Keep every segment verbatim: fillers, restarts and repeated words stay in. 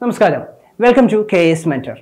നമസ്കാരം, welcome to K S mentor.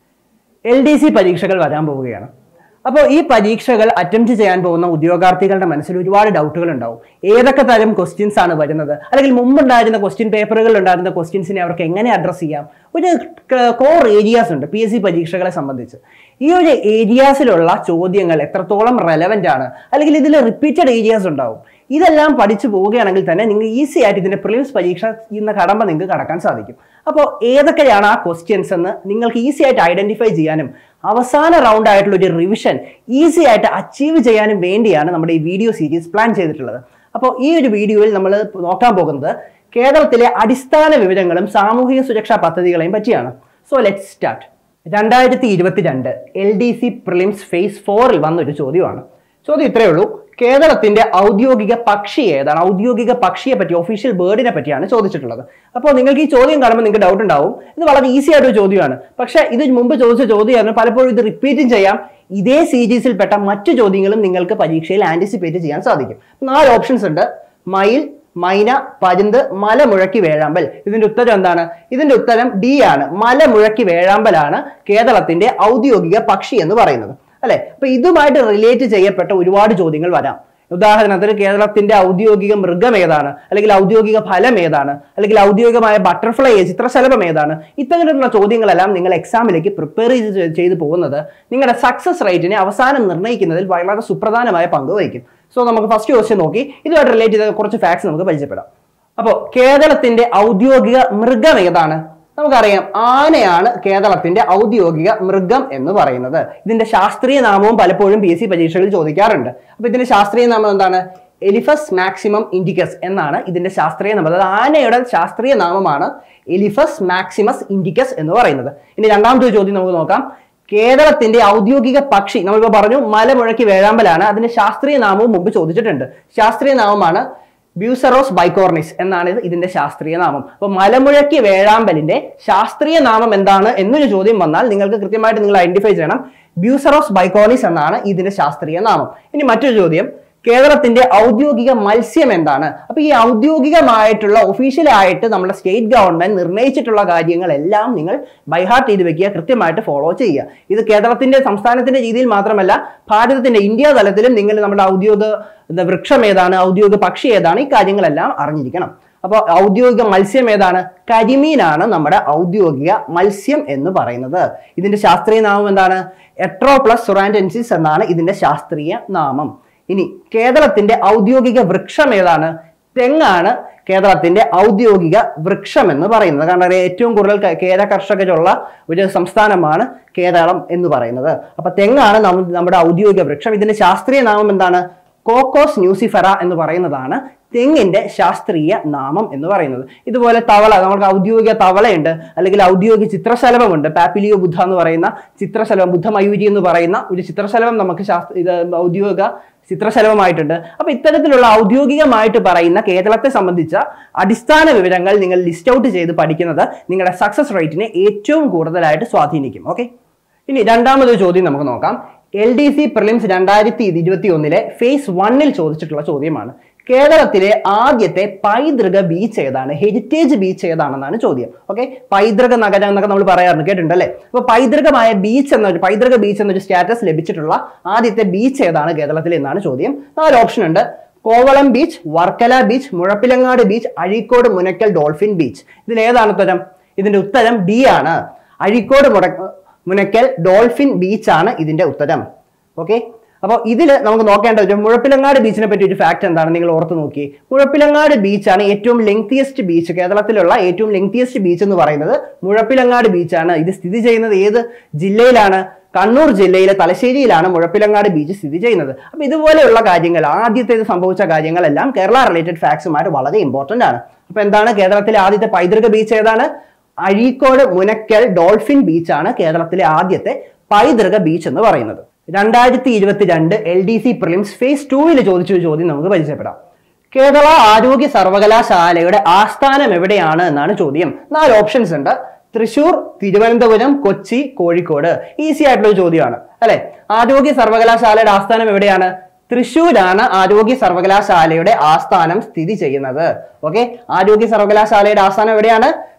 L D C പരീക്ഷകൾ വരാൻ പോവുകയാണ്. അപ്പോൾ ഈ പരീക്ഷകൾ അറ്റംപ്റ്റ് ചെയ്യാൻ പോകുന്ന ഉദ്യോഗാർത്ഥികളുടെ മനസ്സിൽ ഒരുപാട് ഡൗട്ടുകൾ ഉണ്ടാവും. ഏതൊക്കെ തരം ക്വസ്റ്റ്യൻസ് ആണ് വരുന്നത്, അല്ലെങ്കിൽ മുമ്പുണ്ടായിരുന്ന ക്വസ്റ്റ്യൻ പേപ്പറുകളിൽ ഉണ്ടായിരുന്ന ക്വസ്റ്റ്യൻസിനെ അവർക്ക് എങ്ങനെ അഡ്രസ്സ് ചെയ്യാം. ഒരു കോർ ഏരിയാസ് ഉണ്ട് പി എസ് സി പരീക്ഷകളെ സംബന്ധിച്ച്. ഈ ഒരു ഏരിയാസിലുള്ള ചോദ്യങ്ങൾ എത്രത്തോളം റെലവൻ്റ് ആണ്, അല്ലെങ്കിൽ ഇതിൽ റിപ്പീറ്റഡ് ഏരിയാസ് ഉണ്ടാവും. ഇതെല്ലാം പഠിച്ചു പോവുകയാണെങ്കിൽ തന്നെ നിങ്ങൾ ഈസി ആയിട്ട് ഇതിന്റെ പ്രിലിംസ് പരീക്ഷ എന്ന കടമ്പ നിങ്ങൾക്ക് കടക്കാൻ സാധിക്കും. അപ്പോൾ ഏതൊക്കെയാണ് ആ ക്വസ്റ്റ്യൻസ് എന്ന് നിങ്ങൾക്ക് ഈസി ആയിട്ട് ഐഡന്റിഫൈ ചെയ്യാനും അവസാന റൗണ്ട് ആയിട്ടുള്ള ഒരു റിവിഷൻ ഈസി ആയിട്ട് അച്ചീവ് ചെയ്യാനും വേണ്ടിയാണ് നമ്മുടെ ഈ വീഡിയോ സീരീസ് പ്ലാൻ ചെയ്തിട്ടുള്ളത്. അപ്പോൾ ഈ ഒരു വീഡിയോയിൽ നമ്മൾ നോക്കാൻ പോകുന്നത് കേരളത്തിലെ അടിസ്ഥാന വിവരങ്ങളും സാമൂഹിക സുരക്ഷാ പദ്ധതികളെയും പറ്റിയാണ്. So let's start. രണ്ടായിരത്തി ഇരുപത്തിരണ്ട് L D C prelims phase ഫോറിൽ വന്നൊരു ചോദ്യമാണ്. ചോദ്യം ഇത്രയേ ഉള്ളൂ: കേരളത്തിന്റെ ഔദ്യോഗിക പക്ഷി ഏതാണ്? ഔദ്യോഗിക പക്ഷിയെ പറ്റി, ഒഫീഷ്യൽ ബേർഡിനെ പറ്റിയാണ് ചോദിച്ചിട്ടുള്ളത്. അപ്പോൾ നിങ്ങൾക്ക് ഈ ചോദ്യം കാണുമ്പോൾ നിങ്ങൾക്ക് ഡൗട്ട് ഉണ്ടാവും. ഇത് വളരെ ഈസി ആയിട്ടൊരു ചോദ്യമാണ്, പക്ഷേ ഇത് മുമ്പ് ചോദിച്ച ചോദ്യമാണ്. പലപ്പോഴും ഇത് റിപ്പീറ്റും ചെയ്യാം. ഇതേ സീരീസിൽപ്പെട്ട മറ്റു ചോദ്യങ്ങളും നിങ്ങൾക്ക് പരീക്ഷയിൽ ആന്റിസിപ്പേറ്റ് ചെയ്യാൻ സാധിക്കും. നാല് ഓപ്ഷൻസ് ഉണ്ട്: മയിൽ, മൈന, പരുന്ത്, മലമുഴക്കി വേഴാമ്പൽ. ഇതിന്റെ ഉത്തരം എന്താണ്? ഇതിന്റെ ഉത്തരം ഡി ആണ്. മലമുഴക്കി വേഴാമ്പലാണ് കേരളത്തിന്റെ ഔദ്യോഗിക പക്ഷി എന്ന് പറയുന്നത്, അല്ലെ? അപ്പൊ ഇതുമായിട്ട് റിലേറ്റ് ചെയ്യപ്പെട്ട ഒരുപാട് ചോദ്യങ്ങൾ വരാം. ഉദാഹരണത്തിന് കേരളത്തിന്റെ ഔദ്യോഗിക മൃഗം ഏതാണ്, അല്ലെങ്കിൽ ഔദ്യോഗിക ഫലം ഏതാണ്, അല്ലെങ്കിൽ ഔദ്യോഗികമായ ബട്ടർഫ്ലൈ ചിത്രശലഭം ഏതാണ്? ഇത്തരത്തിലുള്ള ചോദ്യങ്ങളെല്ലാം നിങ്ങൾ എക്സാമിലേക്ക് പ്രിപ്പയർ ചെയ്ത് പോകുന്നത് നിങ്ങളുടെ സക്സസ് റേറ്റിനെ അവസാനം നിർണ്ണയിക്കുന്നതിൽ വളരെ സുപ്രധാനമായ പങ്ക് വഹിക്കും. സോ നമുക്ക് ഫസ്റ്റ് ക്വസ്റ്റ്യൻ നോക്കി ഇതുമായിട്ട് റിലേറ്റ് ചെയ്ത കുറച്ച് ഫാക്ട്സ് നമുക്ക് പരിചയപ്പെടാം. അപ്പോൾ കേരളത്തിന്റെ ഔദ്യോഗിക മൃഗം ഏതാണ്? നമുക്കറിയാം, ആനയാണ് കേരളത്തിന്റെ ഔദ്യോഗിക മൃഗം എന്ന് പറയുന്നത്. ഇതിന്റെ ശാസ്ത്രീയ നാമവും പലപ്പോഴും പി എസ് സി പരീക്ഷകളിൽ ചോദിക്കാറുണ്ട്. അപ്പൊ ഇതിന്റെ ശാസ്ത്രീയ നാമം എന്താണ്? എലിഫസ് മാക്സിമം ഇൻഡിക്കസ് എന്നാണ് ഇതിന്റെ ശാസ്ത്രീയ നാമം. അതായത് ആനയുടെ ശാസ്ത്രീയ നാമമാണ് എലിഫസ് മാക്സിമസ് ഇൻഡിക്കസ് എന്ന് പറയുന്നത്. ഇനി രണ്ടാമത്തെ ഒരു ചോദ്യം നമുക്ക് നോക്കാം. കേരളത്തിന്റെ ഔദ്യോഗിക പക്ഷി നമ്മളിപ്പോ പറഞ്ഞു മലമുഴക്കി വേഴാമ്പലാണ്. അതിന്റെ ശാസ്ത്രീയ നാമവും മുമ്പ് ചോദിച്ചിട്ടുണ്ട്. ശാസ്ത്രീയ നാമമാണ് ബ്യൂസറോസ് ബൈക്കോർണിസ് എന്നാണ് ഇതിന്റെ ശാസ്ത്രീയ നാമം. അപ്പൊ മലമുഴക്കി വേഴാമ്പലിന്റെ ശാസ്ത്രീയ നാമം എന്താണ് എന്നൊരു ചോദ്യം വന്നാൽ നിങ്ങൾക്ക് കൃത്യമായിട്ട് നിങ്ങൾ ഐഡന്റിഫൈ ചെയ്യണം. ബ്യൂസറോസ് ബൈക്കോർണിസ് എന്നാണ് ഇതിന്റെ ശാസ്ത്രീയ നാമം. ഇനി മറ്റൊരു ചോദ്യം: കേരളത്തിന്റെ ഔദ്യോഗിക മത്സ്യം എന്താണ്? അപ്പൊ ഈ ഔദ്യോഗികമായിട്ടുള്ള ഒഫീഷ്യലായിട്ട് നമ്മുടെ സ്റ്റേറ്റ് ഗവൺമെന്റ് നിർണ്ണയിച്ചിട്ടുള്ള കാര്യങ്ങളെല്ലാം നിങ്ങൾ ബൈഹാർട്ട് ചെയ്ത് വെക്കുക, കൃത്യമായിട്ട് ഫോളോ ചെയ്യുക. ഇത് കേരളത്തിന്റെ സംസ്ഥാനത്തിന്റെ രീതിയിൽ മാത്രമല്ല, ഭാരതത്തിന്റെ ഇന്ത്യ തലത്തിലും നിങ്ങൾ നമ്മുടെ ഔദ്യോഗിക വൃക്ഷം ഏതാണ്, ഔദ്യോഗിക പക്ഷി ഏതാണ്, ഈ കാര്യങ്ങളെല്ലാം അറിഞ്ഞിരിക്കണം. അപ്പോൾ ഔദ്യോഗിക മത്സ്യം ഏതാണ്? കരിമീനാണ് നമ്മുടെ ഔദ്യോഗിക മത്സ്യം എന്ന് പറയുന്നത്. ഇതിന്റെ ശാസ്ത്രീയ നാമം എന്താണ്? എട്രോപ്ലസ് സുറാൻഡൻസിസ് എന്നാണ് ഇതിന്റെ ശാസ്ത്രീയ നാമം. ഇനി കേരളത്തിന്റെ ഔദ്യോഗിക വൃക്ഷം ഏതാണ്? തെങ്ങാണ് കേരളത്തിന്റെ ഔദ്യോഗിക വൃക്ഷം എന്ന് പറയുന്നത്. കാരണം ഏറ്റവും കൂടുതൽ കേര കർഷകരുള്ള ഒരു സംസ്ഥാനമാണ് കേരളം എന്ന് പറയുന്നത്. അപ്പൊ തെങ്ങാണ് നമ്മുടെ ഔദ്യോഗിക വൃക്ഷം. ഇതിന്റെ ശാസ്ത്രീയ നാമം എന്താണ്? കോക്കോസ് ന്യൂസിഫെറ എന്ന് പറയുന്നതാണ് തെങ്ങിന്റെ ശാസ്ത്രീയ നാമം എന്ന് പറയുന്നത്. ഇതുപോലെ തവള, നമുക്ക് ഔദ്യോഗിക തവളയുണ്ട്, അല്ലെങ്കിൽ ഔദ്യോഗിക ചിത്രശലഭമുണ്ട്. പാപ്പിലിയോ ബുദ്ധ എന്ന് പറയുന്ന ചിത്രശലഭം, ബുദ്ധമയൂരി എന്ന് പറയുന്ന ഒരു ചിത്രശലഭം നമുക്ക് ശാസ്ത്ര ഇത് ഔദ്യോഗിക ചിത്രശലഭമായിട്ടുണ്ട്. അപ്പൊ ഇത്തരത്തിലുള്ള ഔദ്യോഗികമായിട്ട് പറയുന്ന കേരളത്തെ സംബന്ധിച്ച അടിസ്ഥാന വിവരങ്ങൾ നിങ്ങൾ ലിസ്റ്റ് ഔട്ട് ചെയ്ത് പഠിക്കുന്നത് നിങ്ങളുടെ സക്സസ് റേറ്റിനെ ഏറ്റവും കൂടുതലായിട്ട് സ്വാധീനിക്കും. ഓക്കെ, ഇനി രണ്ടാമതൊരു ചോദ്യം നമുക്ക് നോക്കാം. എൽ ഡി സി പ്രിലിംസ് രണ്ടായിരത്തി ഇരുപത്തി ഒന്നിലെ ഫേസ് വണ്ണിൽ ചോദിച്ചിട്ടുള്ള ചോദ്യമാണ്: കേരളത്തിലെ ആദ്യത്തെ പൈതൃക ബീച്ച് ഏതാണ്? ഹെറിറ്റേജ് ബീച്ച് ഏതാണെന്നാണ് ചോദ്യം. ഓക്കെ, പൈതൃക നഗരം എന്നൊക്കെ നമ്മൾ പറയാറുണ്ട്, കേട്ടിട്ടുണ്ട് അല്ലെ? അപ്പൊ പൈതൃകമായ ബീച്ച് എന്നൊരു പൈതൃക ബീച്ച് എന്നൊരു സ്റ്റാറ്റസ് ലഭിച്ചിട്ടുള്ള ആദ്യത്തെ ബീച്ച് ഏതാണ് കേരളത്തിൽ എന്നാണ് ചോദ്യം. നാല് ഓപ്ഷൻ ഉണ്ട്: Kovalam beach, Varkala beach, Muzhappilangad beach, Azhikode Munakkal dolphin beach. ഇതിൽ ഏതാണ് ഉത്തരം? ഇതിന്റെ ഉത്തരം ഡി ആണ്. അഴീക്കോട് മുനക്കൽ ഡോൾഫിൻ ബീച്ച് ആണ് ഇതിന്റെ ഉത്തരം. ഓക്കെ, അപ്പോൾ ഇതിൽ നമുക്ക് നോക്കേണ്ട ഒരു മുഴപ്പിലങ്ങാട് ബീച്ചിനെ പറ്റി ഒരു ഫാക്ട് എന്താണ് നിങ്ങൾ ഓർത്ത് നോക്കി. മുഴപ്പിലങ്ങാട് ബീച്ചാണ് ഏറ്റവും ലെങ്തിയസ്റ്റ് ബീച്ച്, കേരളത്തിലുള്ള ഏറ്റവും ലെങ്തിയസ്റ്റ് ബീച്ച് എന്ന് പറയുന്നത് മുഴപ്പിലങ്ങാട് ബീച്ചാണ്. ഇത് സ്ഥിതി ചെയ്യുന്നത് ഏത് ജില്ലയിലാണ്? കണ്ണൂർ ജില്ലയിലെ തലശ്ശേരിയിലാണ് മുഴപ്പിലങ്ങാട് ബീച്ച് സ്ഥിതി ചെയ്യുന്നത്. അപ്പൊ ഇതുപോലെയുള്ള കാര്യങ്ങൾ, ആദ്യത്തേത് സംഭവിച്ച കാര്യങ്ങളെല്ലാം കേരള റിലേറ്റഡ് ഫാക്ട്സുമായിട്ട് വളരെ ഇമ്പോർട്ടന്റ് ആണ്. അപ്പൊ എന്താണ് കേരളത്തിലെ ആദ്യത്തെ പൈതൃക ബീച്ച് ഏതാണ്? അഴീക്കോട് മുനക്കൽ ഡോൾഫിൻ ബീച്ചാണ് കേരളത്തിലെ ആദ്യത്തെ പൈതൃക ബീച്ച് എന്ന് പറയുന്നത്. രണ്ടായിരത്തി ഇരുപത്തിരണ്ട് L D C prelims phase ടൂവിൽ ചോദിച്ചൊരു ചോദ്യം നമുക്ക് പരിചയപ്പെടാം. കേരള ആരോഗ്യ സർവകലാശാലയുടെ ആസ്ഥാനം എവിടെയാണ് എന്നാണ് ചോദ്യം. നാല് ഓപ്ഷൻസ് ഉണ്ട്: തൃശൂർ, തിരുവനന്തപുരം, കൊച്ചി, കോഴിക്കോട്. ഈസി ആയിട്ടുള്ള ചോദ്യമാണ് അല്ലെ? ആരോഗ്യ സർവകലാശാലയുടെ ആസ്ഥാനം എവിടെയാണ്? തൃശ്ശൂരാണ് ആരോഗ്യ സർവകലാശാലയുടെ ആസ്ഥാനം സ്ഥിതി ചെയ്യുന്നത്. ഓക്കെ, ആരോഗ്യ സർവകലാശാലയുടെ ആസ്ഥാനം എവിടെയാണ്?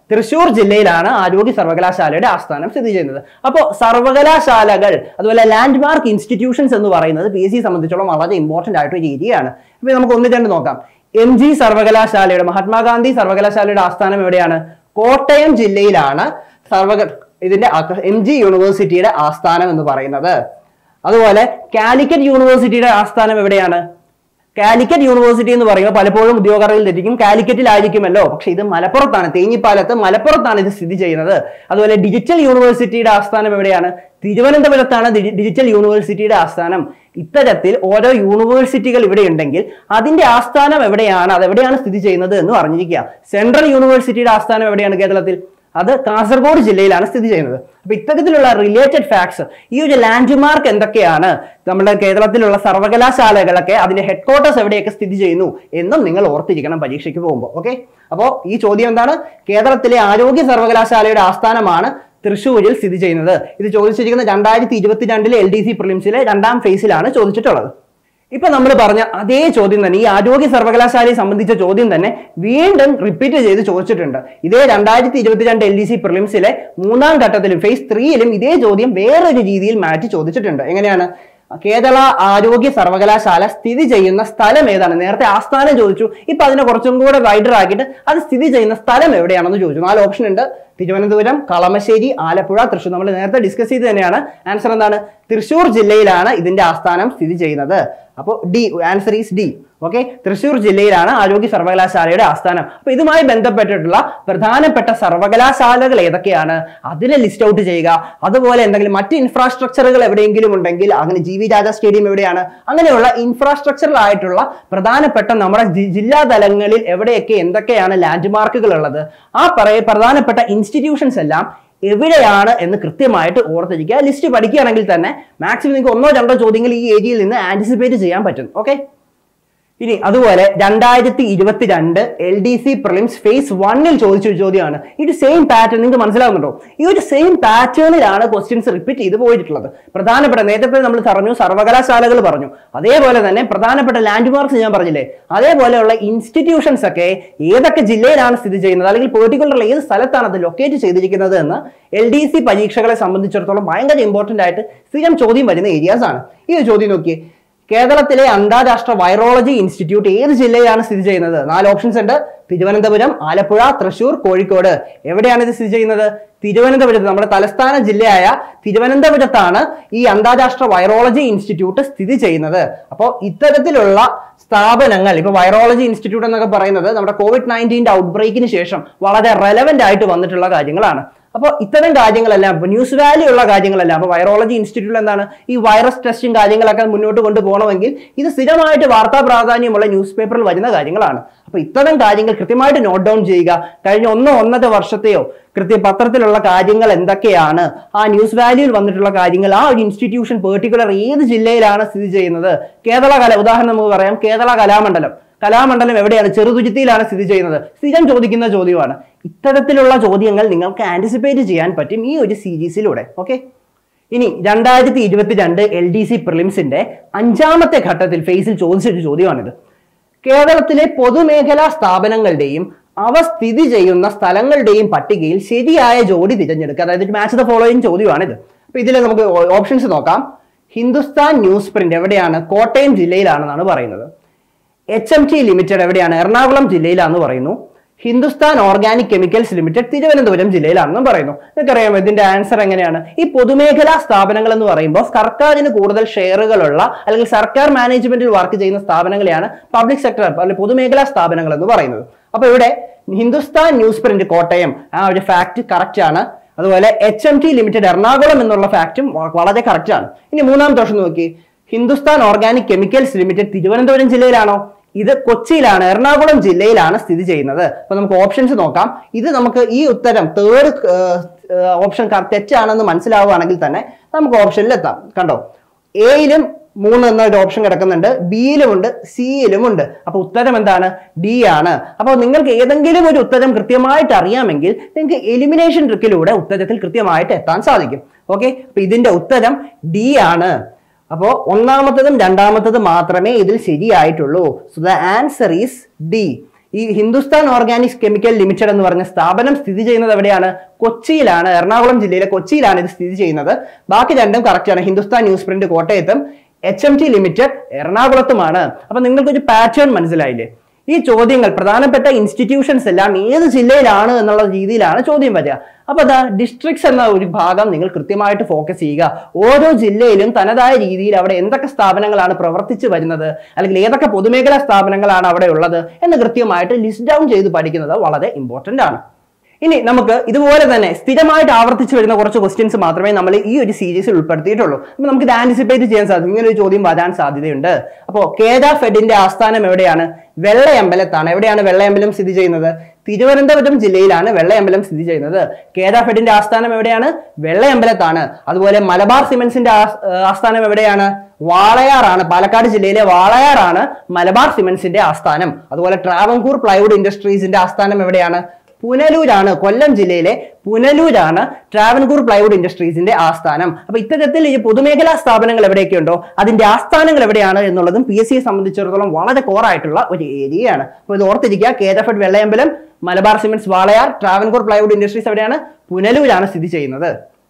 തൃശ്ശൂർ ജില്ലയിലാണ് ആരോഗ്യ സർവകലാശാലയുടെ ആസ്ഥാനം സ്ഥിതി ചെയ്യുന്നത്. അപ്പോൾ സർവകലാശാലകൾ അതുപോലെ ലാൻഡ് മാർക്ക് ഇൻസ്റ്റിറ്റ്യൂഷൻസ് എന്ന് പറയുന്നത് പി എസ് സി സംബന്ധിച്ചോളം വളരെ ഇമ്പോർട്ടന്റ് ആയിട്ടൊരു ഏരിയയാണ്. അപ്പൊ നമുക്ക് ഒന്ന് രണ്ട് നോക്കാം. എം ജി സർവകലാശാലയുടെ മഹാത്മാഗാന്ധി സർവകലാശാലയുടെ ആസ്ഥാനം എവിടെയാണ്? കോട്ടയം ജില്ലയിലാണ് സർവക ഇതിന്റെ എം ജി യൂണിവേഴ്സിറ്റിയുടെ ആസ്ഥാനം എന്ന് പറയുന്നത്. അതുപോലെ കാലിക്കറ്റ് യൂണിവേഴ്സിറ്റിയുടെ ആസ്ഥാനം എവിടെയാണ്? കാലിക്കറ്റ് യൂണിവേഴ്സിറ്റി എന്ന് പറയുമ്പോൾ പലപ്പോഴും ഉദ്യോഗാർത്ഥികൾ തെറ്റിക്കും, കാലിക്കറ്റിലായിരിക്കുമല്ലോ, പക്ഷെ ഇത് മലപ്പുറത്താണ്, തേഞ്ഞിപ്പാലത്ത് മലപ്പുറത്താണ് ഇത് സ്ഥിതി ചെയ്യുന്നത്. അതുപോലെ ഡിജിറ്റൽ യൂണിവേഴ്സിറ്റിയുടെ ആസ്ഥാനം എവിടെയാണ്? തിരുവനന്തപുരത്താണ് ഡിജിറ്റൽ യൂണിവേഴ്സിറ്റിയുടെ ആസ്ഥാനം. ഇത്തരത്തിൽ ഓരോ യൂണിവേഴ്സിറ്റികൾ ഇവിടെ ഉണ്ടെങ്കിൽ അതിന്റെ ആസ്ഥാനം എവിടെയാണ്, അതെവിടെയാണ് സ്ഥിതി ചെയ്യുന്നത് എന്ന് അറിഞ്ഞിരിക്കുക. സെൻട്രൽ യൂണിവേഴ്സിറ്റിയുടെ ആസ്ഥാനം എവിടെയാണ് കേരളത്തിൽ? അത് കാസർഗോഡ് ജില്ലയിലാണ് സ്ഥിതി ചെയ്യുന്നത്. അപ്പൊ ഇത്തരത്തിലുള്ള റിലേറ്റഡ് ഫാക്ട്സ്, ഈ ഒരു ലാൻഡ് മാർക്ക് എന്തൊക്കെയാണ്, നമ്മുടെ കേരളത്തിലുള്ള സർവകലാശാലകളൊക്കെ അതിന്റെ ഹെഡ് ക്വാർട്ടേഴ്സ് എവിടെയൊക്കെ സ്ഥിതി ചെയ്യുന്നു എന്നും നിങ്ങൾ ഓർത്തിരിക്കണം പരീക്ഷയ്ക്ക് പോകുമ്പോൾ. ഓക്കെ, അപ്പോൾ ഈ ചോദ്യം എന്താണ്? കേരളത്തിലെ ആരോഗ്യ സർവകലാശാലയുടെ ആസ്ഥാനമാണ് തൃശ്ശൂരിൽ സ്ഥിതി ചെയ്യുന്നത്. ഇത് ചോദിച്ചിരിക്കുന്നത് രണ്ടായിരത്തി ഇരുപത്തിരണ്ടിലെ എൽ ഡി സി പ്രിലിംസിലെ രണ്ടാം ഫേസിലാണ് ചോദിച്ചിട്ടുള്ളത്. ഇപ്പൊ നമ്മൾ പറഞ്ഞ അതേ ചോദ്യം തന്നെ, ഈ ആരോഗ്യ സർവകലാശാലയെ സംബന്ധിച്ച ചോദ്യം തന്നെ വീണ്ടും റിപ്പീറ്റ് ചെയ്ത് ചോദിച്ചിട്ടുണ്ട്. ഇതേ രണ്ടായിരത്തി ഇരുപത്തിരണ്ട് എൽ ഡി സി പ്രിലിംസിലെ മൂന്നാം ഘട്ടത്തിലും ഫേസ് ത്രീയിലും ഇതേ ചോദ്യം വേറൊരു രീതിയിൽ മാറ്റി ചോദിച്ചിട്ടുണ്ട്. എങ്ങനെയാണ്? കേരള ആരോഗ്യ സർവകലാശാല സ്ഥിതി ചെയ്യുന്ന സ്ഥലം ഏതാണ്? നേരത്തെ ആസ്ഥാനം ചോദിച്ചു, ഇപ്പൊ അതിനെ കുറച്ചും കൂടെ വൈഡർ ആക്കിയിട്ട് അത് സ്ഥിതി ചെയ്യുന്ന സ്ഥലം എവിടെയാണെന്ന് ചോദിച്ചു. നാല് ഓപ്ഷൻ ഉണ്ട്: തിരുവനന്തപുരം, കളമശ്ശേരി, ആലപ്പുഴ, തൃശ്ശൂർ. നമ്മൾ നേരത്തെ ഡിസ്കസ് ചെയ്ത് തന്നെയാണ്. ആൻസർ എന്താണ്? തൃശ്ശൂർ ജില്ലയിലാണ് ഇതിന്റെ ആസ്ഥാനം സ്ഥിതി ചെയ്യുന്നത്. അപ്പോൾ D, answer is D. Okay, Thrissur ജില്ലയിലാണ് ആരോഗ്യ സർവകലാശാലയുടെ ആസ്ഥാനം. അപ്പൊ ഇതുമായി ബന്ധപ്പെട്ടിട്ടുള്ള പ്രധാനപ്പെട്ട സർവകലാശാലകൾ ഏതൊക്കെയാണ് അതിനെ ലിസ്റ്റ് ഔട്ട് ചെയ്യുക. അതുപോലെ എന്തെങ്കിലും മറ്റ് ഇൻഫ്രാസ്ട്രക്ചറുകൾ എവിടെയെങ്കിലും ഉണ്ടെങ്കിൽ, അങ്ങനെ ജി വി രാജ സ്റ്റേഡിയം എവിടെയാണ്, അങ്ങനെയുള്ള ഇൻഫ്രാസ്ട്രക്ചറൽ ആയിട്ടുള്ള പ്രധാനപ്പെട്ട നമ്മുടെ ജില്ലാ തലങ്ങളിൽ എവിടെയൊക്കെ എന്തൊക്കെയാണ് ലാൻഡ് മാർക്കുകൾ ഉള്ളത്, ആ പറയ പ്രധാനപ്പെട്ട ഇൻസ്റ്റിറ്റ്യൂഷൻസ് എല്ലാം എവിടെയാണ് എന്ന് കൃത്യമായിട്ട് ഓർത്തിരിക്കുക. ലിസ്റ്റ് പഠിക്കുകയാണെങ്കിൽ തന്നെ മാക്സിമം നിങ്ങൾക്ക് ഒന്നോ രണ്ടോ ചോദ്യങ്ങൾ ഈ ഏരിയയിൽ നിന്ന് ആന്റിസിപ്പേറ്റ് ചെയ്യാൻ പറ്റും. ഓക്കെ, ഇനി അതുപോലെ രണ്ടായിരത്തി ഇരുപത്തിരണ്ട് L D C prelims phase വണ്ണിൽ ചോദിച്ചൊരു ചോദ്യമാണ്. ഈ ഒരു സെയിം പാറ്റേൺ നിങ്ങൾക്ക് മനസ്സിലാവുന്നുണ്ടോ? ഈ ഒരു സെയിം പാറ്റേണിലാണ് ക്വസ്റ്റ്യൻസ് റിപ്പീറ്റ് ചെയ്ത് പോയിട്ടുള്ളത്. പ്രധാനപ്പെട്ട നേരത്തെ നമ്മൾ പറഞ്ഞു സർവകലാശാലകൾ പറഞ്ഞു, അതേപോലെ തന്നെ പ്രധാനപ്പെട്ട ലാൻഡ് മാർക്സ് ഞാൻ പറഞ്ഞില്ലേ, അതേപോലെയുള്ള ഇൻസ്റ്റിറ്റ്യൂഷൻസ് ഒക്കെ ഏതൊക്കെ ജില്ലയിലാണ് സ്ഥിതി ചെയ്യുന്നത്, അല്ലെങ്കിൽ പെർട്ടിക്കുലർ ഏത് സ്ഥലത്താണ് അത് ലൊക്കേറ്റ് ചെയ്തിരിക്കുന്നത് എന്ന് എൽ ഡി സി പരീക്ഷകളെ സംബന്ധിച്ചിടത്തോളം ഭയങ്കര ഇമ്പോർട്ടന്റ് ആയിട്ട് സ്ഥിരം ചോദ്യം വരുന്ന ഏരിയാസ് ആണ്. ഈ ഒരു ചോദ്യം നോക്കിയേ, കേരളത്തിലെ അന്താരാഷ്ട്ര വൈറോളജി ഇൻസ്റ്റിറ്റ്യൂട്ട് ഏത് ജില്ലയിലാണ് സ്ഥിതി ചെയ്യുന്നത്? നാല് ഓപ്ഷൻസ് ഉണ്ട്: തിരുവനന്തപുരം, ആലപ്പുഴ, തൃശ്ശൂർ, കോഴിക്കോട്. എവിടെയാണ് ഇത് സ്ഥിതി ചെയ്യുന്നത്? തിരുവനന്തപുരത്ത്. നമ്മുടെ തലസ്ഥാന ജില്ലയായ തിരുവനന്തപുരത്താണ് ഈ അന്താരാഷ്ട്ര വൈറോളജി ഇൻസ്റ്റിറ്റ്യൂട്ട് സ്ഥിതി ചെയ്യുന്നത്. അപ്പോൾ ഇത്തരത്തിലുള്ള സ്ഥാപനങ്ങൾ, ഇപ്പൊ വൈറോളജി ഇൻസ്റ്റിറ്റ്യൂട്ട് എന്നൊക്കെ പറയുന്നത് നമ്മുടെ കോവിഡ് നയൻറ്റീൻ്റെ ഔട്ട്ബ്രേക്കിന് ശേഷം വളരെ റെലവെന്റ് ആയിട്ട് വന്നിട്ടുള്ള കാര്യങ്ങളാണ്. അപ്പോൾ ഇത്തരം കാര്യങ്ങളെല്ലാം ഇപ്പൊ ന്യൂസ് വാല്യൂ ഉള്ള കാര്യങ്ങളെല്ലാം, അപ്പൊ വൈറോളജി ഇൻസ്റ്റിറ്റ്യൂട്ടിൽ എന്താണ് ഈ വൈറസ് ടെസ്റ്റും കാര്യങ്ങളൊക്കെ മുന്നോട്ട് കൊണ്ടുപോകണമെങ്കിൽ ഇത് സ്ഥിരമായിട്ട് വാർത്താ പ്രാധാന്യമുള്ള ന്യൂസ് പേപ്പറിൽ വരുന്ന കാര്യങ്ങളാണ്. അപ്പൊ ഇത്തരം കാര്യങ്ങൾ കൃത്യമായിട്ട് നോട്ട് ഡൗൺ ചെയ്യുക. കഴിഞ്ഞ ഒന്നോ ഒന്നര വർഷത്തെയോ കൃത്യ പത്രത്തിലുള്ള കാര്യങ്ങൾ എന്തൊക്കെയാണ്, ആ ന്യൂസ് വാല്യൂയിൽ വന്നിട്ടുള്ള കാര്യങ്ങൾ, ആ ഒരു ഇൻസ്റ്റിറ്റ്യൂഷൻ പെർട്ടിക്കുലർ ഏത് ജില്ലയിലാണ് സ്ഥിതി ചെയ്യുന്നത്. കേരള കല, ഉദാഹരണം നമുക്ക് പറയാം, കേരള കലാമണ്ഡലം. കലാമണ്ഡലം എവിടെയാണ്? ചെറുതുരുത്തിയിലാണ് സ്ഥിതി ചെയ്യുന്നത്. സ്ഥിരം ചോദിക്കുന്ന ചോദ്യമാണ്. ഇത്തരത്തിലുള്ള ചോദ്യങ്ങൾ നിങ്ങൾക്ക് ആന്റിസിപ്പേറ്റ് ചെയ്യാൻ പറ്റും ഈ ഒരു സീരീസിലൂടെ. ഓക്കെ, ഇനി രണ്ടായിരത്തി ഇരുപത്തിരണ്ട് എൽ ഡി സി പ്രിലിംസിന്റെ അഞ്ചാമത്തെ ഘട്ടത്തിൽ ഫേസിൽ ചോദിച്ചൊരു ചോദ്യമാണിത്. കേരളത്തിലെ പൊതുമേഖലാ സ്ഥാപനങ്ങളുടെയും അവ സ്ഥിതി ചെയ്യുന്ന സ്ഥലങ്ങളുടെയും പട്ടികയിൽ ശരിയായ ജോഡി തിരഞ്ഞെടുക്കുക. അതായത് മാച്ച് ദ ഫോളോയിങ് ചോദ്യമാണിത്. അപ്പൊ ഇതിൽ നമുക്ക് ഓപ്ഷൻസ് നോക്കാം. ഹിന്ദുസ്ഥാൻ ന്യൂസ് പ്രിന്റ് എവിടെയാണ്? കോട്ടയം ജില്ലയിലാണെന്നാണ് പറയുന്നത്. എച്ച് എം ടി ലിമിറ്റഡ് എവിടെയാണ്? എറണാകുളം ജില്ലയിലാണെന്ന് പറയുന്നു. Hindustan organic chemicals limited Thiruvananthapuram ജില്ലയിലാണെന്നും പറയുന്നു. നിങ്ങൾക്കറിയാമോ ഇതിന്റെ ആൻസർ എങ്ങനെയാണ്? ഈ പൊതുമേഖലാ സ്ഥാപനങ്ങൾ എന്ന് പറയുമ്പോൾ സർക്കാരിന് കൂടുതൽ ഷെയറുകളുള്ള അല്ലെങ്കിൽ സർക്കാർ മാനേജ്മെന്റിൽ വർക്ക് ചെയ്യുന്ന സ്ഥാപനങ്ങളെയാണ് പബ്ലിക് സെക്ടർ അല്ലെങ്കിൽ പൊതുമേഖലാ സ്ഥാപനങ്ങൾ എന്ന് പറയുന്നത്. അപ്പൊ ഇവിടെ ഹിന്ദുസ്ഥാൻ ന്യൂസ് പ്രിന്റ് കോട്ടയം, ആ ഒരു ഫാക്ട് കറക്റ്റ് ആണ്. അതുപോലെ H M T limited Ernakulam എന്നുള്ള ഫാക്റ്റും വളരെ കറക്റ്റ് ആണ്. ഇനി മൂന്നാമത്തെ ഓപ്ഷൻ നോക്കി, ഹിന്ദുസ്ഥാൻ ഓർഗാനിക് കെമിക്കൽസ് ലിമിറ്റഡ് തിരുവനന്തപുരം ജില്ലയിലാണോ? ഇത് കൊച്ചിയിലാണ്, എറണാകുളം ജില്ലയിലാണ് സ്ഥിതി ചെയ്യുന്നത്. അപ്പൊ നമുക്ക് ഓപ്ഷൻസ് നോക്കാം. ഇത് നമുക്ക് ഈ ഉത്തരം തേർഡ് ഓപ്ഷൻ തെറ്റാണെന്ന് മനസ്സിലാവുകയാണെങ്കിൽ തന്നെ നമുക്ക് ഓപ്ഷനിൽ എത്താം. കണ്ടോ, എയിലും മൂന്ന് എന്നൊരു ഓപ്ഷൻ കിടക്കുന്നുണ്ട്, ബിയിലുമുണ്ട്, സിയിലുമുണ്ട്. അപ്പൊ ഉത്തരം എന്താണ്? ഡി ആണ്. അപ്പോൾ നിങ്ങൾക്ക് ഏതെങ്കിലും ഒരു ഉത്തരം കൃത്യമായിട്ട് അറിയാമെങ്കിൽ നിങ്ങൾക്ക് എലിമിനേഷൻ ട്രിക്കിലൂടെ ഉത്തരത്തിൽ കൃത്യമായിട്ട് എത്താൻ സാധിക്കും. ഓക്കെ, അപ്പൊ ഇതിന്റെ ഉത്തരം ഡി ആണ്. അപ്പോൾ ഒന്നാമത്തതും രണ്ടാമത്തതും മാത്രമേ ഇതിൽ ശരിയായിട്ടുള്ളൂ. So the answer is D. ഈ ഹിന്ദുസ്ഥാൻ ഓർഗാനിക്സ് കെമിക്കൽ ലിമിറ്റഡ് എന്ന് പറഞ്ഞ സ്ഥാപനം സ്ഥിതി ചെയ്യുന്നത് എവിടെയാണ്? കൊച്ചിയിലാണ്. എറണാകുളം ജില്ലയിലെ കൊച്ചിയിലാണ് ഇത് സ്ഥിതി ചെയ്യുന്നത്. ബാക്കി രണ്ടും കറക്റ്റ് ആണ്. ഹിന്ദുസ്ഥാൻ ന്യൂസ് പ്രിന്റ് കോട്ടയത്തും എച്ച് എം ടി ലിമിറ്റഡ് എറണാകുളത്തുമാണ്. അപ്പൊ നിങ്ങൾക്കൊരു പാറ്റേൺ മനസ്സിലായില്ലേ? ഈ ചോദ്യങ്ങൾ പ്രധാനപ്പെട്ട ഇൻസ്റ്റിറ്റ്യൂഷൻസ് എല്ലാം ഏത് ജില്ലയിലാണ് എന്നുള്ള രീതിയിലാണ് ചോദ്യം വരിക. അപ്പൊ അതാ ഡിസ്ട്രിക്ട്സ് എന്ന ഒരു ഭാഗം നിങ്ങൾ കൃത്യമായിട്ട് ഫോക്കസ് ചെയ്യുക. ഓരോ ജില്ലയിലും തനതായ രീതിയിൽ അവിടെ എന്തൊക്കെ സ്ഥാപനങ്ങളാണ് പ്രവർത്തിച്ചു വരുന്നത്, അല്ലെങ്കിൽ ഏതൊക്കെ പൊതുമേഖലാ സ്ഥാപനങ്ങളാണ് അവിടെ ഉള്ളത് എന്ന് കൃത്യമായിട്ട് ലിസ്റ്റ് ഡൗൺ ചെയ്ത് പഠിക്കുന്നത് വളരെ ഇമ്പോർട്ടന്റ് ആണ്. ഇനി നമുക്ക് ഇതുപോലെ തന്നെ സ്ഥിരമായിട്ട് ആവർത്തിച്ചു വരുന്ന കുറച്ച് ക്വസ്റ്റ്യൻസ് മാത്രമേ നമ്മൾ ഈ ഒരു സീരീസിൽ ഉൾപ്പെടുത്തിയിട്ടുള്ളൂ. അപ്പൊ നമുക്ക് ഇത് ആന്റിസിപ്പേറ്റ് ചെയ്യാൻ സാധിക്കും, ഇങ്ങനെ ഒരു ചോദ്യം വരാൻ സാധ്യതയുണ്ട്. അപ്പോൾ കേര ഫെഡിന്റെ ആസ്ഥാനം എവിടെയാണ്? വെള്ളയമ്പലത്താണ്. എവിടെയാണ് വെള്ളയമ്പലം സ്ഥിതി ചെയ്യുന്നത്? തിരുവനന്തപുരം ജില്ലയിലാണ് വെള്ളയമ്പലം സ്ഥിതി ചെയ്യുന്നത്. കേര ഫെഡിന്റെ ആസ്ഥാനം എവിടെയാണ്? വെള്ളയമ്പലത്താണ്. അതുപോലെ മലബാർ സിമന്റ്സിന്റെ ആസ്ഥാനം എവിടെയാണ്? വാളയാറാണ്. പാലക്കാട് ജില്ലയിലെ വാളയാറാണ് മലബാർ സിമന്റ്സിന്റെ ആസ്ഥാനം. അതുപോലെ ട്രാവൻകൂർ പ്ലൈവുഡ് ഇൻഡസ്ട്രീസിന്റെ ആസ്ഥാനം എവിടെയാണ്? പുനലൂരാണ്. കൊല്ലം ജില്ലയിലെ പുനലൂരാണ് ട്രാവൻകൂർ പ്ലൈവുഡ് ഇൻഡസ്ട്രീസിന്റെ ആസ്ഥാനം. അപ്പൊ ഇത്തരത്തിൽ ഈ പൊതുമേഖലാ സ്ഥാപനങ്ങൾ എവിടെയൊക്കെ ഉണ്ടോ അതിന്റെ ആസ്ഥാനങ്ങൾ എവിടെയാണ് എന്നുള്ളതും പി എസ് സിയെ സംബന്ധിച്ചിടത്തോളം വളരെ കോറായിട്ടുള്ള ഒരു ഏരിയയാണ്. അപ്പൊ ഇത് ഓർത്തിരിക്കുക. Kerafed Vellayambalam, Malabar cements Walayar, Travancore plywood industries എവിടെയാണ്? പുനലൂരാണ് സ്ഥിതി ചെയ്യുന്നത്.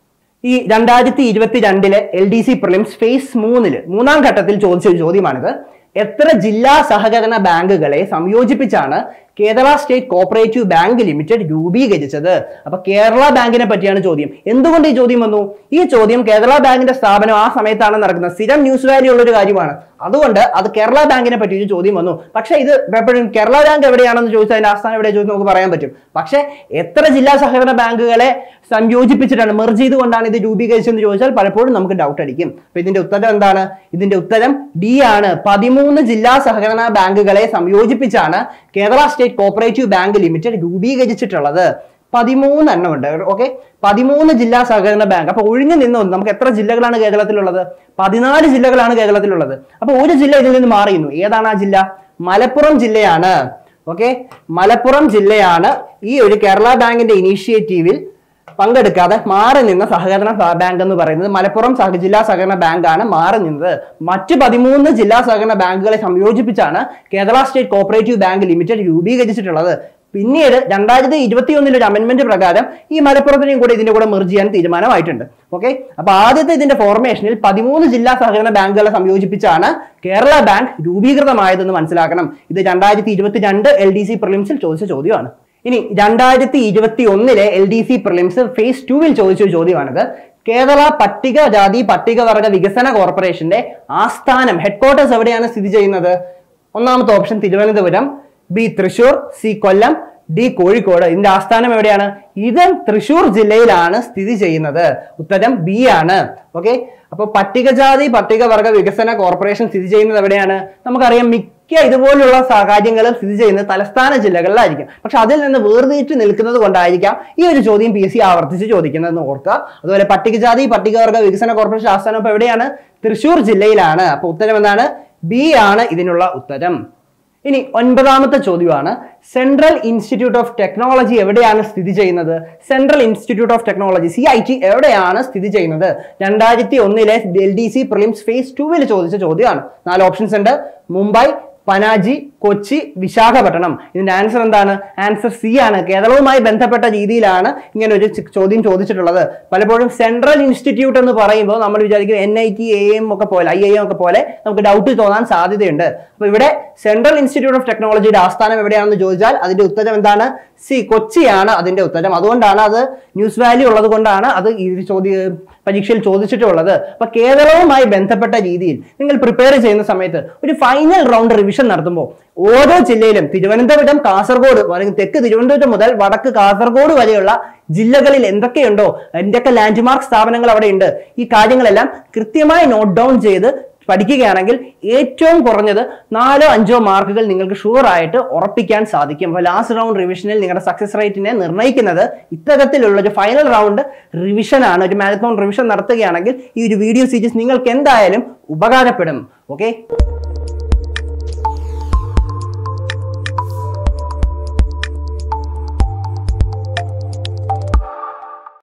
ഈ രണ്ടായിരത്തി ഇരുപത്തി രണ്ടിലെ L D C prelims phase മൂന്നില് മൂന്നാം ഘട്ടത്തിൽ ചോദിച്ച ഒരു ചോദ്യമാണിത്. എത്ര ജില്ലാ സഹകരണ ബാങ്കുകളെ സംയോജിപ്പിച്ചാണ് Kerala state cooperative bank limited രൂപീകരിച്ചത്? അപ്പൊ കേരള ബാങ്കിനെ പറ്റിയാണ് ചോദ്യം. എന്തുകൊണ്ട് ഈ ചോദ്യം വന്നു? ഈ ചോദ്യം കേരള ബാങ്കിന്റെ സ്ഥാപനം ആ സമയത്താണ് നടക്കുന്നത്. സ്ഥിരം ന്യൂസ് വാല്യൂ ഉള്ള ഒരു കാര്യമാണ്. അതുകൊണ്ട് അത് കേരള ബാങ്കിനെ പറ്റി ഒരു ചോദ്യം വന്നു. പക്ഷെ ഇത് എപ്പോഴും കേരള ബാങ്ക് എവിടെയാണെന്ന് ചോദിച്ചാൽ അതിന്റെ ആസ്ഥാനം എവിടെ ചോദിച്ചാൽ നമുക്ക് പറയാൻ പറ്റും. പക്ഷെ എത്ര ജില്ലാ സഹകരണ ബാങ്കുകളെ സംയോജിപ്പിച്ചിട്ടാണ്, മെർജ് ചെയ്തുകൊണ്ടാണ് ഇത് രൂപീകരിച്ചതെന്ന് ചോദിച്ചാൽ പലപ്പോഴും നമുക്ക് ഡൗട്ട് അടിക്കും. അപ്പൊ ഇതിന്റെ ഉത്തരം എന്താണ്? ഇതിന്റെ ഉത്തരം ഡി ആണ്. പതിമൂന്ന് ജില്ലാ സഹകരണ ബാങ്കുകളെ സംയോജിപ്പിച്ചാണ് Kerala state cooperative bank limited രൂപീകരിച്ചിട്ടുള്ളത്. പതിമൂന്ന് എണ്ണം ഉണ്ട്. ഓക്കെ, പതിമൂന്ന് ജില്ലാ സഹകരണ ബാങ്ക്. അപ്പൊ ഒഴിഞ്ഞു നിന്നൊന്നും നമുക്ക് എത്ര ജില്ലകളാണ് കേരളത്തിലുള്ളത്? പതിനാല് ജില്ലകളാണ് കേരളത്തിലുള്ളത്. അപ്പൊ ഒരു ജില്ല ഇതിൽ നിന്ന് മാറിയിരുന്നു. ഏതാണ് ആ ജില്ല? മലപ്പുറം ജില്ലയാണ്. ഓക്കെ, മലപ്പുറം ജില്ലയാണ് ഈ ഒരു കേരള ബാങ്കിന്റെ ഇനീഷ്യേറ്റീവിൽ പങ്കെടുക്കാതെ മാറി നിന്ന സഹകരണ ബാങ്ക് എന്ന് പറയുന്നത് മലപ്പുറം ജില്ലാ സഹകരണ ബാങ്കാണ് മാറി നിന്നത്. മറ്റ് പതിമൂന്ന് ജില്ലാ സഹകരണ ബാങ്കുകളെ സംയോജിപ്പിച്ചാണ് Kerala state cooperative bank limited രൂപീകരിച്ചിട്ടുള്ളത്. പിന്നീട് രണ്ടായിരത്തി ഇരുപത്തി ഒന്നിൽ ഒരു അമെന്റ്മെന്റ് പ്രകാരം ഈ മലപ്പുറത്തിനെയും കൂടെ ഇതിന്റെ കൂടെ മെർജ് ചെയ്യാൻ തീരുമാനമായിട്ടുണ്ട്. ഓക്കെ, അപ്പൊ ആദ്യത്തെ ഇതിന്റെ ഫോർമേഷനിൽ പതിമൂന്ന് ജില്ലാ സഹകരണ ബാങ്കുകളെ സംയോജിപ്പിച്ചാണ് കേരള ബാങ്ക് രൂപീകൃതമായതെന്ന് മനസ്സിലാക്കണം. ഇത് രണ്ടായിരത്തി ഇരുപത്തി രണ്ട് എൽ ഡി സി പ്രിലിംസിൽ ചോദിച്ച ചോദ്യമാണ്. ഇനി രണ്ടായിരത്തി ഇരുപത്തി ഒന്നിലെ L D C prelims phase ടൂവിൽ ചോദിച്ച ചോദ്യമാണിത്. കേരള പട്ടികജാതി പട്ടികവർഗ വികസന കോർപ്പറേഷന്റെ ആസ്ഥാനം, ഹെഡ്ക്വാർട്ടേഴ്സ് എവിടെയാണ് സ്ഥിതി ചെയ്യുന്നത്? ഒന്നാമത്തെ option Thiruvananthapuram, B Thrissur, C Kollam, D Kozhikode. ഇതിന്റെ ആസ്ഥാനം എവിടെയാണ്? ഇത് തൃശൂർ ജില്ലയിലാണ് സ്ഥിതി ചെയ്യുന്നത്. ഉത്തരം ബി ആണ്. ഓക്കെ, അപ്പൊ പട്ടികജാതി പട്ടികവർഗ വികസന കോർപ്പറേഷൻ സ്ഥിതി ചെയ്യുന്നത് എവിടെയാണ്? നമുക്കറിയാം മിക്ക ഇതുപോലുള്ള കാര്യങ്ങളും സ്ഥിതി ചെയ്യുന്നത് തലസ്ഥാന ജില്ലകളിലായിരിക്കും. പക്ഷെ അതിൽ നിന്ന് വേർതിരിച്ച് നിൽക്കുന്നത് കൊണ്ടായിരിക്കാം ഈ ഒരു ചോദ്യം പി എസ് സി ആവർത്തിച്ച് ചോദിക്കുന്നതെന്ന് ഓർക്കുക. അതുപോലെ പട്ടികജാതി പട്ടികവർഗ വികസന കോർപ്പറേഷൻ ആസ്ഥാനം ഇപ്പൊ എവിടെയാണ്? തൃശൂർ ജില്ലയിലാണ്. അപ്പൊ ഉത്തരം എന്താണ്? ബി ആണ് ഇതിനുള്ള ഉത്തരം. ഇനി ഒൻപതാമത്തെ ചോദ്യമാണ്, സെൻട്രൽ ഇൻസ്റ്റിറ്റ്യൂട്ട് ഓഫ് ടെക്നോളജി എവിടെയാണ് സ്ഥിതി ചെയ്യുന്നത്? Central institute of technology C I T എവിടെയാണ് സ്ഥിതി ചെയ്യുന്നത്? രണ്ടായിരത്തി ഒന്നിലെ L D C prelims phase ടൂവിൽ ചോദിച്ച ചോദ്യമാണ്. നാല് ഓപ്ഷൻസ് ഉണ്ട്. മുംബൈ, പനാജി, കൊച്ചി, വിശാഖപട്ടണം. ഇതിന്റെ ആൻസർ എന്താണ്? ആൻസർ സി ആണ്. കേരളവുമായി ബന്ധപ്പെട്ട രീതിയിലാണ് ഇങ്ങനെ ഒരു ചോദ്യം ചോദിച്ചിട്ടുള്ളത്. പലപ്പോഴും സെൻട്രൽ ഇൻസ്റ്റിറ്റ്യൂട്ട് എന്ന് പറയുമ്പോൾ നമ്മൾ വിചാരിക്കും N I T, A M ഒക്കെ പോലെ, ഐ ഐ എം ഒക്കെ പോലെ നമുക്ക് ഡൗട്ട് തോന്നാൻ സാധ്യതയുണ്ട്. അപ്പൊ ഇവിടെ സെൻട്രൽ ഇൻസ്റ്റിറ്റ്യൂട്ട് ഓഫ് ടെക്നോളജിയുടെ ആസ്ഥാനം എവിടെയാണെന്ന് ചോദിച്ചാൽ അതിന്റെ ഉത്തരം എന്താണ്? സി, കൊച്ചിയാണ് അതിന്റെ ഉത്തരം. അതുകൊണ്ടാണ് അത് ന്യൂസ് വാല്യൂ ഉള്ളത് കൊണ്ടാണ് അത് ഈ ചോദ്യ പരീക്ഷയിൽ ചോദിച്ചിട്ടുള്ളത്. അപ്പൊ കേരളവുമായി ബന്ധപ്പെട്ട രീതിയിൽ നിങ്ങൾ പ്രിപ്പയർ ചെയ്യുന്ന സമയത്ത് ഒരു ഫൈനൽ റൗണ്ട് റിവിഷൻ നടത്തുമ്പോൾ ഓരോ ജില്ലയിലും തിരുവനന്തപുരം, കാസർഗോഡ്, തെക്ക് തിരുവനന്തപുരം മുതൽ വടക്ക് കാസർഗോഡ് വരെയുള്ള ജില്ലകളിൽ എന്തൊക്കെയുണ്ടോ എന്തൊക്കെ ലാൻഡ്മാർക്ക് സ്ഥാപനങ്ങൾ അവിടെ ഉണ്ട്, ഈ കാര്യങ്ങളെല്ലാം കൃത്യമായി നോട്ട് ഡൗൺ ചെയ്ത് പഠിക്കുകയാണെങ്കിൽ ഏറ്റവും കുറഞ്ഞത് നാലോ അഞ്ചോ മാർക്കുകൾ നിങ്ങൾക്ക് ഷുവർ ആയിട്ട് ഉറപ്പിക്കാൻ സാധിക്കും. അപ്പോൾ ലാസ്റ്റ് റൗണ്ട് റിവിഷനിൽ നിങ്ങളുടെ സക്സസ് റേറ്റിനെ നിർണ്ണയിക്കുന്നത് ഇത്തരത്തിലുള്ള ഒരു ഫൈനൽ റൗണ്ട് റിവിഷൻ ആണ്. ഒരു മാരത്തോൺ റിവിഷൻ നടത്തുകയാണെങ്കിൽ ഈ ഒരു വീഡിയോ സീരീസ് നിങ്ങൾക്ക് എന്തായാലും ഉപകാരപ്പെടും. ഓക്കെ.